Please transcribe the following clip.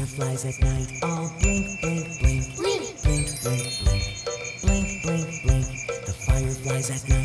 fireflies at night all blink, blink, blink. Blink, blink, blink, blink. Blink, blink, blink. The fireflies at night